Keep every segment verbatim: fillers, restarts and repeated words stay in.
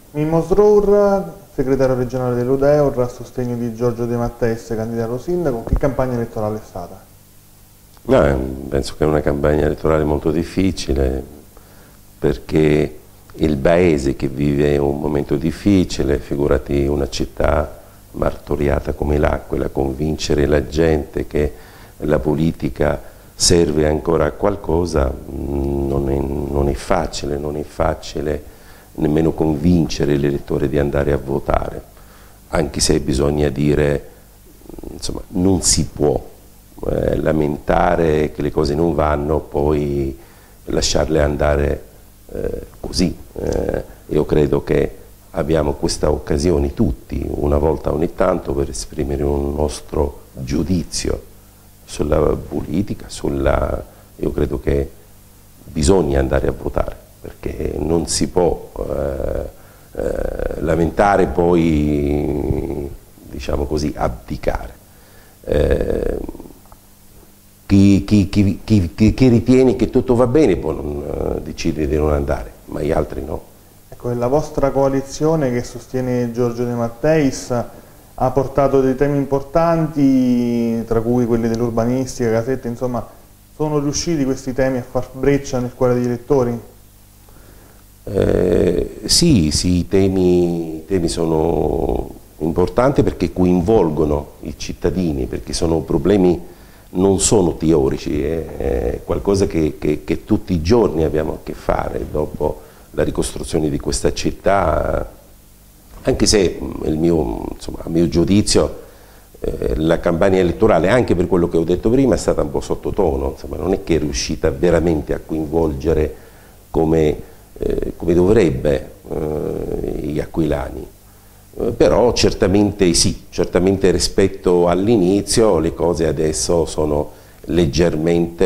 Mimmo Srour, segretario regionale dell'Udeur, a sostegno di Giorgio De Matteis, candidato sindaco. Che campagna elettorale è stata? No, penso che è una campagna elettorale molto difficile, perché il paese che vive un momento difficile, figurati una città martoriata come l'Aquila, convincere la gente che la politica serve ancora a qualcosa non è, non è facile, non è facile nemmeno convincere l'elettore di andare a votare, anche se bisogna dire, insomma, non si può eh, lamentare che le cose non vanno, poi lasciarle andare eh, così. Eh, io credo che abbiamo questa occasione tutti, una volta ogni tanto, per esprimere un nostro giudizio sulla politica, sulla... io credo che bisogna andare a votare, perché non si può eh, eh, lamentare poi, diciamo così, abdicare. Eh, chi, chi, chi, chi, chi ritiene che tutto va bene può non, uh, decidere di non andare, ma gli altri no. Ecco, la vostra coalizione che sostiene Giorgio De Matteis ha portato dei temi importanti, tra cui quelli dell'urbanistica, casette, insomma, sono riusciti questi temi a far breccia nel cuore degli elettori? Eh, sì, sì, i temi, i temi sono importanti perché coinvolgono i cittadini, perché sono problemi, non sono teorici, è, è qualcosa che, che, che tutti i giorni abbiamo a che fare dopo la ricostruzione di questa città, anche se il mio, insomma, a mio giudizio eh, la campagna elettorale, anche per quello che ho detto prima, è stata un po' sottotono, insomma, non è che è riuscita veramente a coinvolgere come Eh, come dovrebbe eh, gli aquilani, eh, però certamente sì, certamente rispetto all'inizio le cose adesso sono leggermente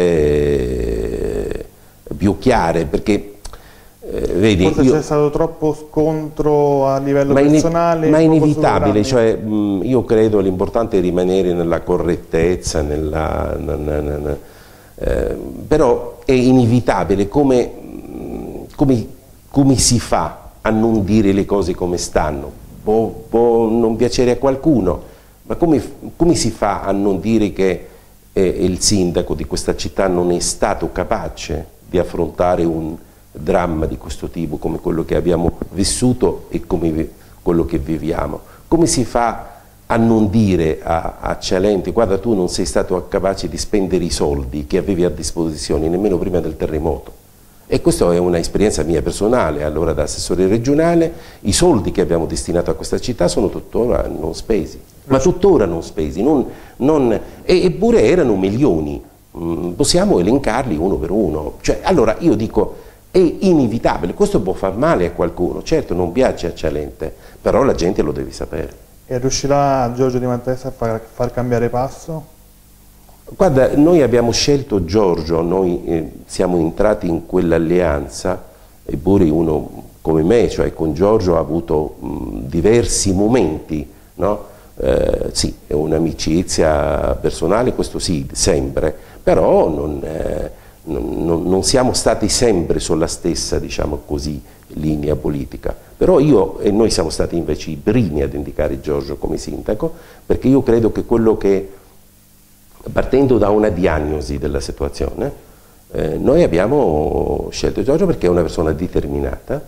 eh, più chiare, perché eh, vedi, forse io, c'è stato troppo scontro a livello ma personale, ma è inevitabile, cioè, mh, io credo l'importante è rimanere nella correttezza, nella, na, na, na, na, eh, però è inevitabile come Come, come si fa a non dire le cose come stanno? Può, può non piacere a qualcuno, ma come, come si fa a non dire che eh, il sindaco di questa città non è stato capace di affrontare un dramma di questo tipo, come quello che abbiamo vissuto e come quello che viviamo? Come si fa a non dire a, a Cialente: guarda, tu non sei stato capace di spendere i soldi che avevi a disposizione nemmeno prima del terremoto? E questa è un'esperienza mia personale. Allora, da assessore regionale, i soldi che abbiamo destinato a questa città sono tuttora non spesi, ma tuttora non spesi, non, non, e, eppure erano milioni, mm, possiamo elencarli uno per uno. Cioè, allora io dico, è inevitabile, questo può far male a qualcuno, certo non piace a Cialente, però la gente lo deve sapere. E riuscirà Giorgio Di Matteis a far, far cambiare passo? Guarda, noi abbiamo scelto Giorgio, noi eh, siamo entrati in quell'alleanza, eppure uno come me, cioè con Giorgio, ha avuto mh, diversi momenti, no? Eh, sì, è un'amicizia personale, questo sì, sempre, però non, eh, non, non siamo stati sempre sulla stessa, diciamo così, linea politica. Però io e noi siamo stati invece i primi ad indicare Giorgio come sindaco, perché io credo che quello che, partendo da una diagnosi della situazione, eh, noi abbiamo scelto Giorgio perché è una persona determinata,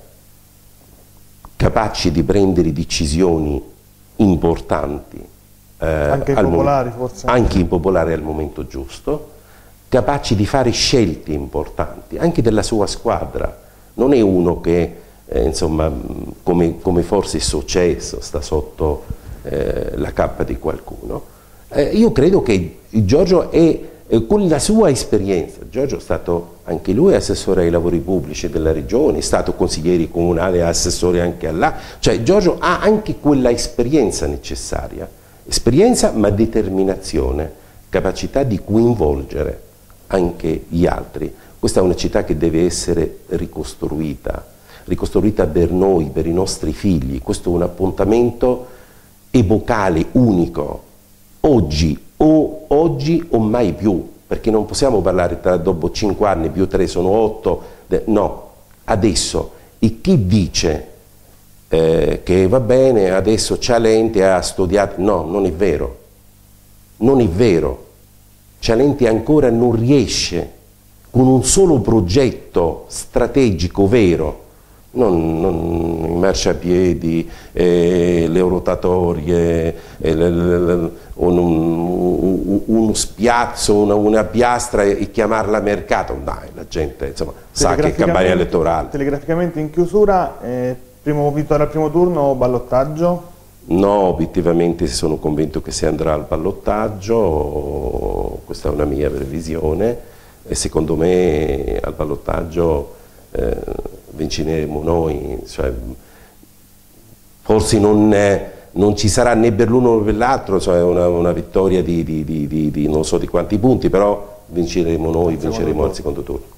capace di prendere decisioni importanti, eh, anche impopolari forse. Anche impopolari al momento giusto, capace di fare scelte importanti, anche della sua squadra. Non è uno che, eh, insomma, come, come forse è successo, sta sotto eh, la cappa di qualcuno. Eh, io credo che Giorgio è, eh, con la sua esperienza, Giorgio è stato anche lui assessore ai lavori pubblici della regione, è stato consigliere comunale, assessore anche là, cioè Giorgio ha anche quella esperienza necessaria, esperienza ma determinazione, capacità di coinvolgere anche gli altri. Questa è una città che deve essere ricostruita, ricostruita per noi, per i nostri figli. Questo è un appuntamento epocale, unico. Oggi o, oggi o mai più, perché non possiamo parlare tra, dopo cinque anni più tre sono otto, no, adesso. E chi dice eh, che va bene, adesso Cialenti ha studiato. No, non è vero, non è vero. Cialenti ancora non riesce con un solo progetto strategico vero, non, non i marciapiedi, eh, le rotatorie, eh, le, le, le, un, un, uno spiazzo, una, una piastra e chiamarla mercato. Dai, la gente insomma sa che è campagna elettorale. Telegraficamente in chiusura, eh, primo vittoria al primo turno o ballottaggio? No, obiettivamente sono convinto che si andrà al ballottaggio, questa è una mia previsione, e secondo me al ballottaggio eh, vinceremo noi, cioè, forse non, eh, non ci sarà né per l'uno né per l'altro, cioè una, una vittoria di, di, di, di, di non so di quanti punti, però vinceremo noi, vinceremo al secondo turno.